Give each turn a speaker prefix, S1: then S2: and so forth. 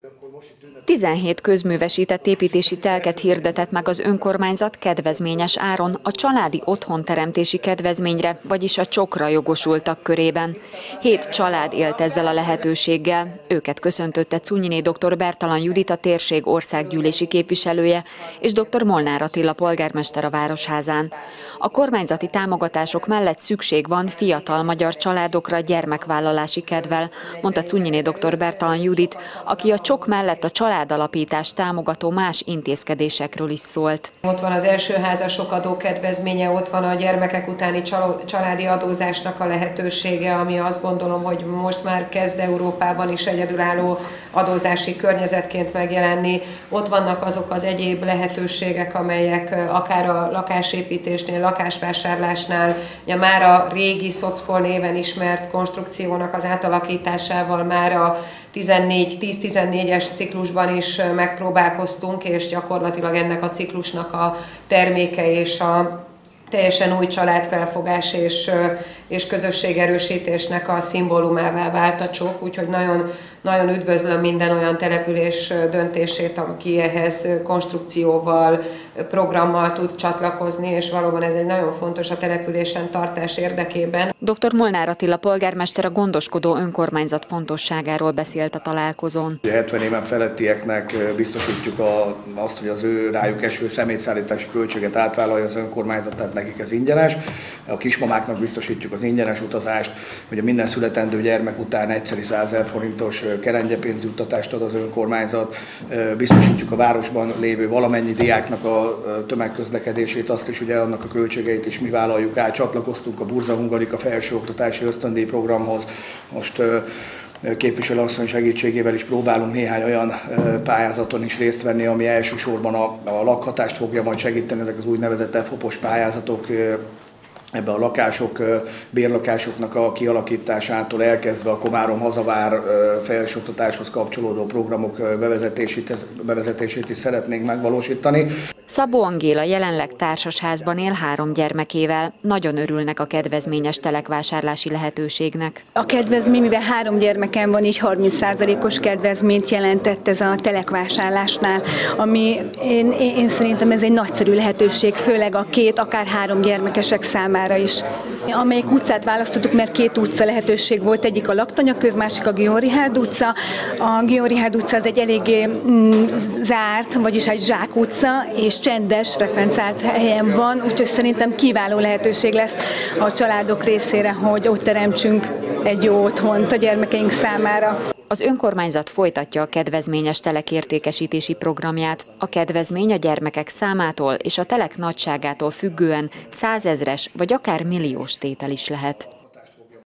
S1: 17 közművesített építési telket hirdetett meg az önkormányzat kedvezményes áron a családi otthonteremtési kedvezményre, vagyis a csokra jogosultak körében. 7 család élt ezzel a lehetőséggel. Őket köszöntötte Cunyiné dr. Bertalan Judit, a térség országgyűlési képviselője, és dr. Molnár Attila polgármester a Városházán. A kormányzati támogatások mellett szükség van fiatal magyar családokra gyermekvállalási kedvel, mondta Cunyiné dr. Bertalan Judit, aki a csok mellett a családalapítást támogató más intézkedésekről is szólt.
S2: Ott van az elsőházasok adókedvezménye, ott van a gyermekek utáni családi adózásnak a lehetősége, ami azt gondolom, hogy most már kezd Európában is egyedülálló adózási környezetként megjelenni. Ott vannak azok az egyéb lehetőségek, amelyek akár a lakásépítésnél, lakásvásárlásnál, ugye már a régi Szockol néven ismert konstrukciónak az átalakításával már a 10-14-es ciklusban is megpróbálkoztunk, és gyakorlatilag ennek a ciklusnak a terméke és a teljesen új családfelfogás és közösségerősítésnek a szimbólumává vált a csok, úgyhogy nagyon üdvözlöm minden olyan település döntését, aki ehhez konstrukcióval, programmal tud csatlakozni, és valóban ez egy nagyon fontos a településen tartás érdekében.
S1: Dr. Molnár Attila polgármester a gondoskodó önkormányzat fontosságáról beszélt a találkozón.
S3: 70 éven felettieknek biztosítjuk azt, hogy az ő rájuk eső szemétszállítási költséget átvállalja az önkormányzat, tehát nekik ez ingyenes. A kismamáknak biztosítjuk az ingyenes utazást, hogy minden születendő gyermek után egyszeri 100 000 forintos kerengyepénzjuttatást ad az önkormányzat. Biztosítjuk a városban lévő valamennyi diáknak a tömegközlekedését, azt is, ugye annak a költségeit is mi vállaljuk át. Csatlakoztunk a Burza Hungarika felsőoktatási ösztöndíj programhoz. Most képviselőasszony segítségével is próbálunk néhány olyan pályázaton is részt venni, ami elsősorban a lakhatást fogja majd segíteni, ezek az úgynevezett FOP-os pályázatok, ebbe a lakások, bérlakásoknak a kialakításától elkezdve a Komárom-Hazavár felsőoktatáshoz kapcsolódó programok bevezetését is szeretnénk megvalósítani.
S1: Szabó Angéla jelenleg társasházban él 3 gyermekével. Nagyon örülnek a kedvezményes telekvásárlási lehetőségnek.
S4: A kedvezmény, mivel 3 gyermekem van, így 30%-os kedvezményt jelentett ez a telekvásárlásnál, ami én szerintem ez egy nagyszerű lehetőség, főleg a 2, akár 3 gyermekesek számára is. Amelyik utcát választottuk, mert 2 utca lehetőség volt, egyik a Laktanyaköz, másik a Guillaume Richard utca. A Guillaume Richard utca az egy eléggé zárt, vagyis egy zsák utca, és csendes, frekvenciált helyen van, úgyhogy szerintem kiváló lehetőség lesz a családok részére, hogy ott teremtsünk egy jó otthont a gyermekeink számára.
S1: Az önkormányzat folytatja a kedvezményes telekértékesítési programját. A kedvezmény a gyermekek számától és a telek nagyságától függően 100 000-es vagy akár milliós tétel is lehet.